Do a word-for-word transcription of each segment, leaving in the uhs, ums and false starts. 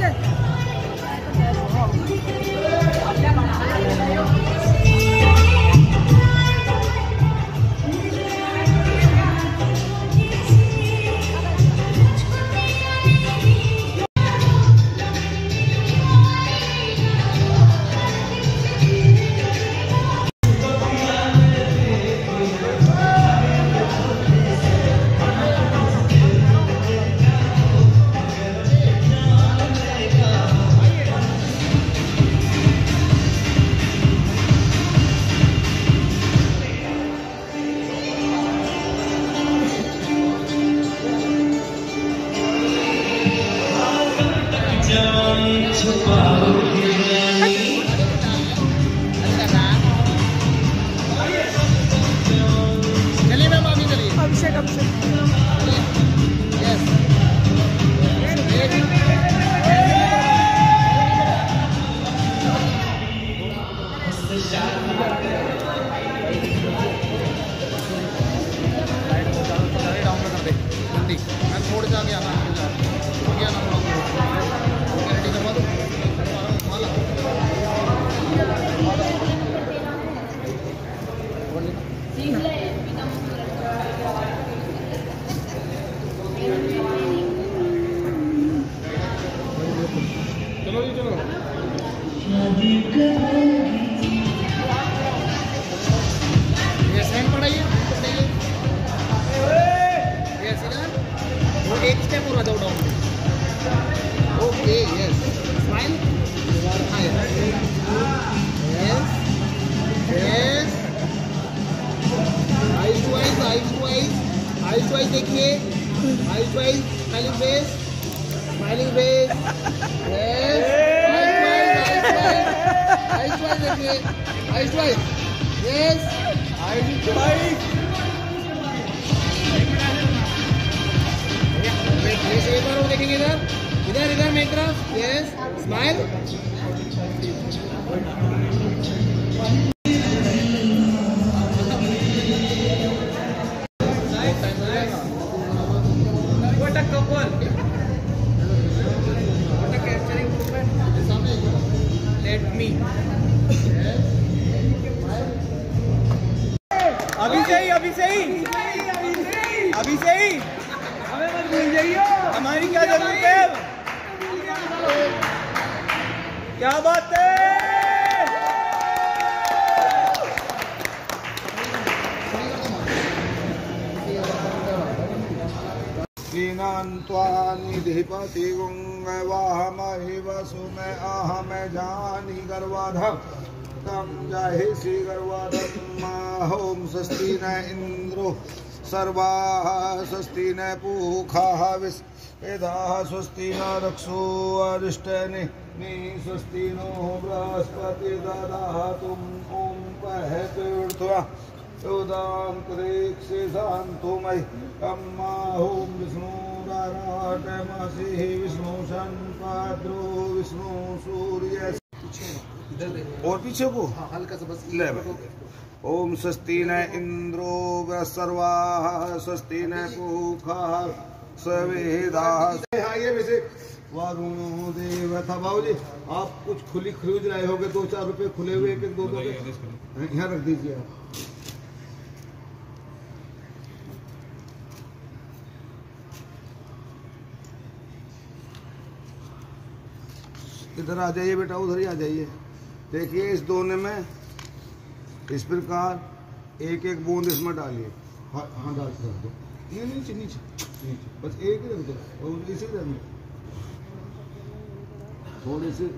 अभी से ही अभी से ही अभी से ही हमें मत भूल जाइए। हमारी क्या जरूरत है? क्या बात है? निधिपति गुंगवाहमहि वसुमे अहम जानी गर्वाधम तम जाहि श्री गर्वाधम होम स्वस्ति न इंद्रो सर्वाः स्वस्ति न पूषाः विश्वेदाः स्वस्ति न रक्षो अरिष्टने स्वस्ति नो बृहस्पति ददातु ओम पहतीर्थवा उदाम कृक्षे शांतो मयि अम्मा होम विष्णु राराटमसि विष्णु शंपाद्रो विष्णु सूर्य और पीछे को हल्का सा बस ले ओम स्वस्ति न इंद्रो सर्वाः स्वस्ति न पूषाः सवेदाः। ये वैसे वारुणो देवता बाबूजी आप कुछ खुली खरीद रहे होगे दो चार रुपए खुले हुए एक दो दो यहाँ रख दीजिए आप। इधर आ जाइए बेटा, उधर ही आ जाइए। देखिए इस दोने में इस प्रकार एक एक बूंद इसमें डालिए। हाँ हाँ डाल दो, नहीं नीचे नीचे नीचे बस एक ही रख दो और इसी रख दो थोड़े से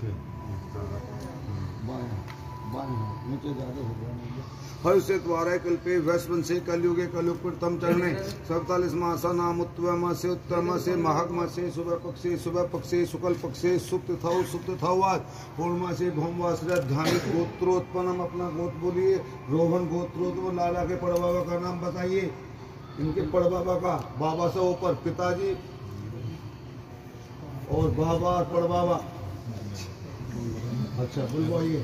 बाएं बाएं नीचे ज़्यादा हो गया। हर से द्वारा कल्पे वैश्वन से कलयुगे कलयुग प्रथम चरणे सैतालीस मासा नाम उत्तम से उत्तम से महक से सुबह पक्षे सुबह पक्षे शुक्ल पक्षे सुप्त था सुप्त था पूर्णमा से भौमवास ध्यानित गोत्रोत्पन्नम अपना गोत्र बोलिए। रोहन गोत्रोत्पन्न लाला के पड़बाबा का नाम बताइए। इनके पड़बाबा का बाबा से ऊपर पिताजी और बाबा और पड़बाबा। अच्छा बुलवाइए।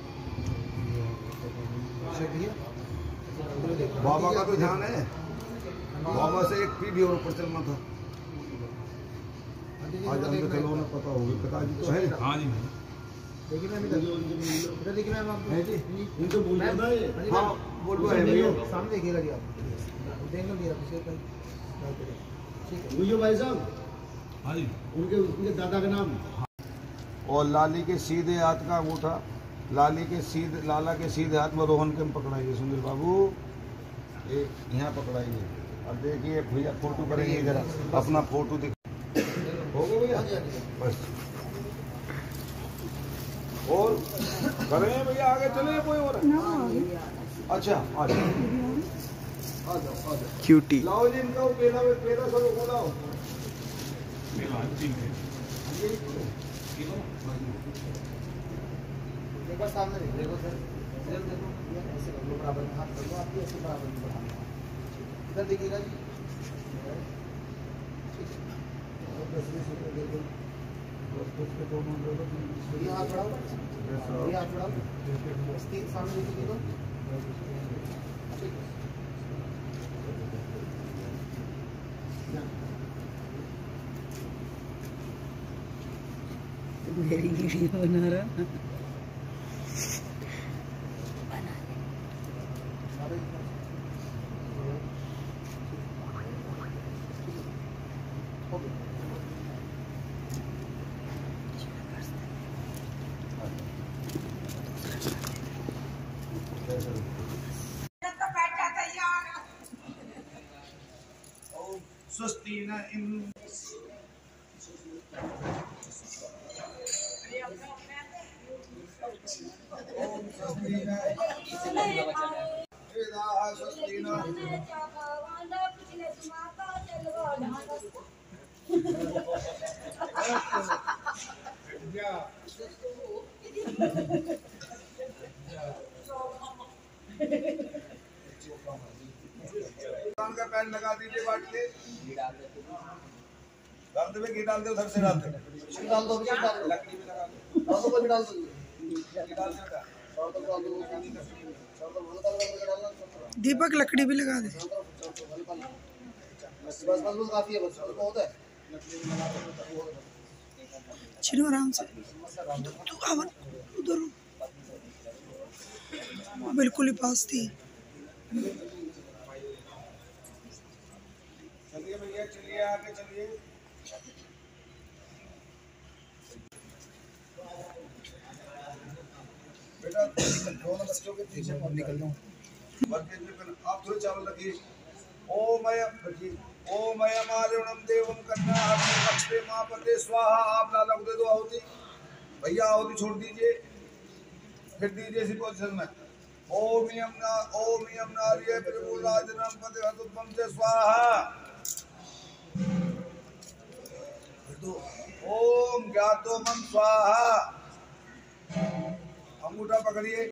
बाबा का तो ध्यान है, बाबा से एक पीढ़ी और ऊपर चलना था। आज हमने चलो ना पता होगा, पिताजी तो है। हाँ जी देखिए मैम इधर इधर देखिए मैम आप है जी, इनको बोल रहा है। हाँ बोल रहा है भैया, सामने देखिएगा जी आप, देख लो मेरा पीछे का ठीक है। बुझो भाई साहब, हाँ जी। उनके उनके दादा का नाम। और लाली के सीधे हाथ का अंगूठा, लाली के सीधे लाला के सीधे हाथ में रोहन के पकड़ाइए सुनील बाबू, एक यहाँ पकड़ाइए। अब देखिए भैया फोटो करेंगे, जरा अपना फोटो दिख हो गया भैया बस। और करें भैया, आगे चले कोई और? अच्छा आ जाओ आ जाओ आ जाओ क्यूटी लाओ जी इनका पेड़ा पेड़ा सब बोलाओ। एक बार सामने देखो देखो सर, इधर देखो, ऐसे कर लो बराबर हाथ कर लो, आपकी ऐसे बराबर में बढ़ाना। इधर देखिएगा जी, ठीक है। और दस बीस रुपये दे दो, ये हाथ बढ़ाओ, ये हाथ बढ़ाओ, तीन सामने देखिए दो, ठीक है। मेरी वीडियो बना रहा स्वस्ति न इन स्वस्ति न का पैन लगा दीजिए, बांट के डाल दे, घी डाल दे, उधर से डाल दे, डाल दो, डाल दो, लकड़ी में लगा दो, डाल दो, कोई डाल दो, घी डाल दे बेटा। दीपक लकड़ी भी लगा दे। बस बस बस काफी है, बस बहुत है। चिनो आराम से, तू आवर उधर बिल्कुल ही पास थी। चलिए भैया चलिए, आगे चलिए। बेटा दोनों बच्चों के पीछे निकल जाओ, आप थोड़े चावल रखिए। ओम मय रखिए, ओम मय मारुणम देवम कन्या हरि लक्ष्मी मां पते स्वाहा। आप लाला को दे दो आहुति, भैया आहुति छोड़ दीजिए, फिर दीजिए इसी पोजीशन में। ओम यम ना ओम यम नारिये प्रभुराजनम पते हतुपम से स्वाहा। ओम ज्ञातो मन स्वाहा। अंगूठा पकड़िए,